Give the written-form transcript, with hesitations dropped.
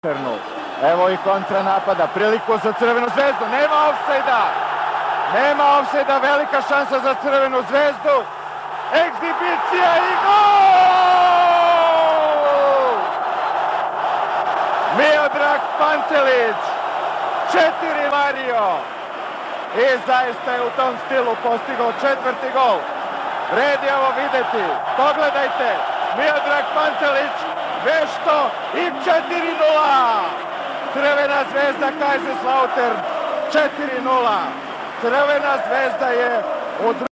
Evo i kontranapada, priliku za Crvenu zvezdu, nema ofsajda! Nema ofsajda, velika šansa za Crvenu zvezdu. Egzibicija i gol! Miodrag Pantelic, 4 Mario. I zaista je u tom stilu postigao 4. gol. Red je ovo videti, pogledajte, Miodrag Pantelic, vešto i 4:0. Crvena zvezda Kaiserslautern 4:0. Crvena zvezda je u